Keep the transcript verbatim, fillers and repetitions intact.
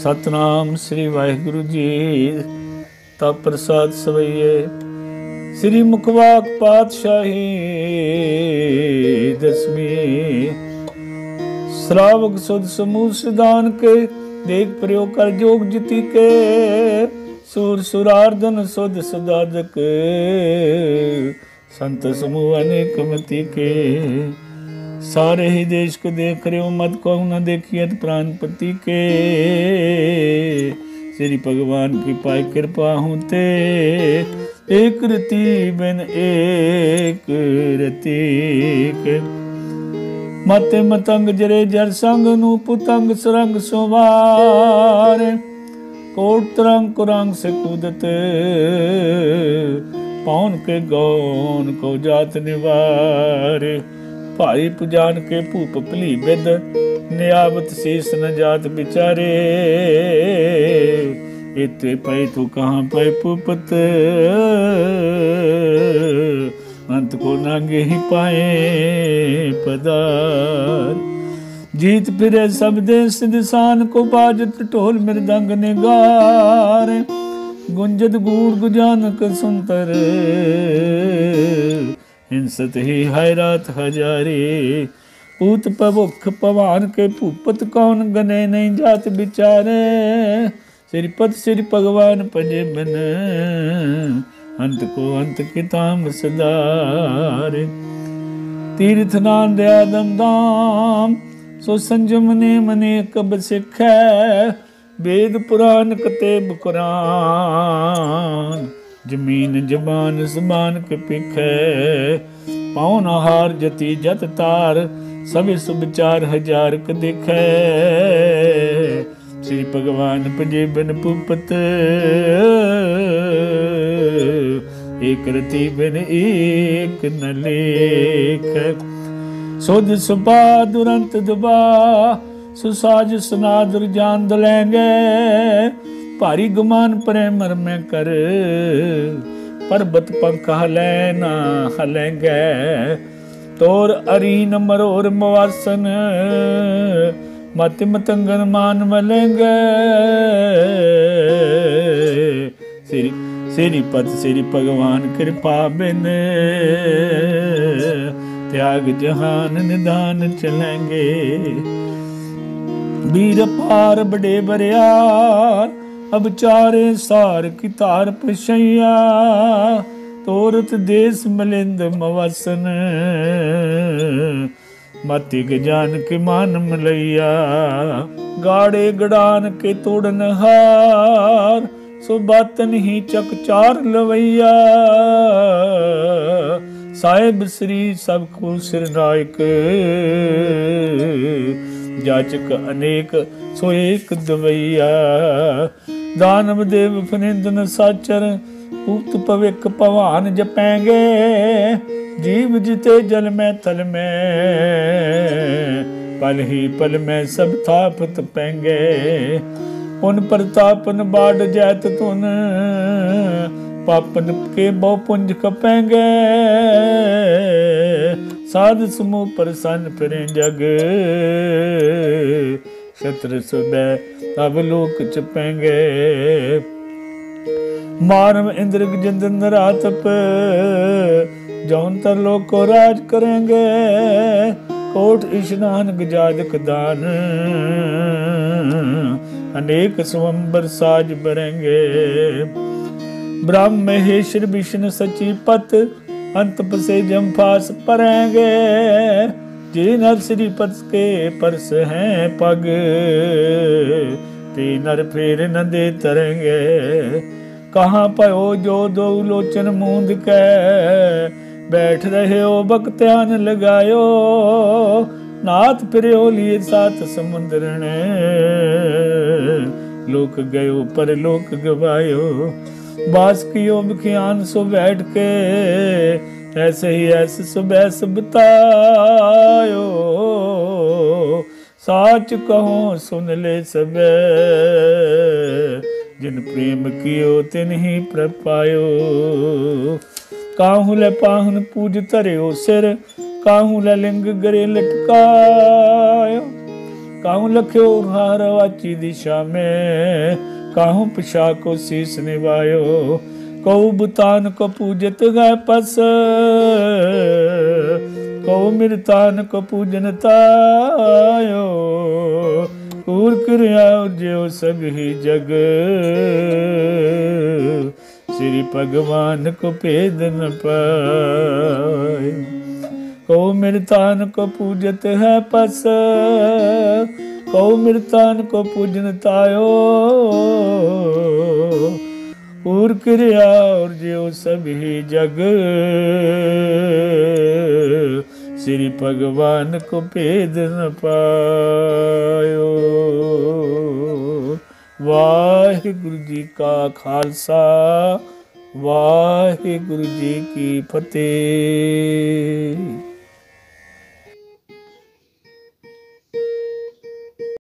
सतनाम श्री वाहिगुरु जी। तप प्रसाद सवैये श्री मुखवाक पातशाही दसवीं। श्रावक सुध समूह सिदान के देख प्रयोग कर जोग जिति के। सुर सुरार्दन सुध सुदादक संत समूह अनेक मति के। सारे ही देश को देख रहे हो मत को न देखिए प्राणपति के। श्री भगवान की पाई कृपा हूँ ते एक रति बिन एक रति के। मते मतंग जरे जर संग नु पुतंग सुरंग सुवार। कोट तरंग कुरंग से कूदत पौन के गौन को जात निवार। भाई पुजान के भूप भली बिद नियावत शीस न जात बिचारे। इते पै तू कहाँ पै पुपत अंत को नागे ही पाए पदार। जीत फिरे सब देश दिसान को बाजत ढोल मृदंग निगार। गुंजत गूढ़ गुजानक सुनतर हिंसत ही हैरात हजारे। पूत पवुख पवान के भूपत कौन गने नहीं जात बिचारे। श्रीपद श्री भगवान पजे बिन अंत को अंत किताम सदार। तीर्थ नान दया दम दाम सो संजम ने मने कब सिख। वेद पुराण कतेब कुरान जमीन जबान जबान के पिख। पौन हार जति जत तार सभी सुविचार हजार क दिख। श्री भगवान पजे बिन पुपत एक रति बिन एक न लेख। सुध सुपा दुरंत दुबा सुसाज सुनादुर जान दलेंगे। भारी गुमान प्रेम में कर पर्वत पंख हलै ना हलेंगे। तोर अरीन मरोर मवासन मत मतंगन मान मलेंगे। श्री श्रीपद श्री भगवान कृपा बिन त्याग जहान निदान चलेंगे। वीर पार बड़े बरियार अब चारे सार की तार पशैया। तोरत देश मलिंद मवसन मति गजान के मान मलैया। गाड़े गड़ान के तोड़न हार सो बातन ही चक चार लवैया। साहिब श्री सब को सिरनायक जाचक अनेक सो एक दवैया। दानव देव फनिंदन साचर उक्त पविक पवान जपेंगे। जीव जिते जल में थल में पल ही पल में सब थापत पेंगे। उन प्रतापन बाढ़ जैत तुन पापन के बहु पुंज कपेंगे। साध समूह प्रसन्न फिरें जग क्षत्र सुबह अब लोक चपेंगे। मानव इंद्र जिंद रातप जौन तर लोक को राज करेंगे। कोट स्नान गजादक दान अनेक स्वंबर साज बरेंगे। ब्रह्म महेश्वर विष्णु सची पत अंत से जम्फास परेंगे। जी नर श्रीपद के परस हैं पग ते नर फेर न दे तरेंगे। कहाँ पयो जो दो लोचन मूंद के बैठ रहे हो भक्त्यान लगायो। नाथ फिरो लिए सात समुद्र ने लोक गयो पर लोक गवायो। बास कियो बखियान सो बैठ के ऐसे ही ऐसे सुबह सुबतायो। साच कहो सुन ले सब जिन प्रेम कियो तिन ही प्रपायो। काहू ले पाहन पूज तरियो सिर काहू ले लिंग गरे लटकायो। काहू लख्यो हार वाची दिशा में, काहू पिछा को शीस निभायो, कऊ बुतान को पूजत गए पस, कऊ मिरतान को पूजन तायो, कूर क्रिया जो सब ही जग, श्री भगवान को भेद न पाए। कऊ मिरतान को पूजत है पस, कऊ मिरतान को पूजन तायो, कूर क्रिया और जो सभी जग, श्री भगवान को भेद न पायो। वाहिगुरु जी का खालसा, वाहिगुरु जी की फतेह।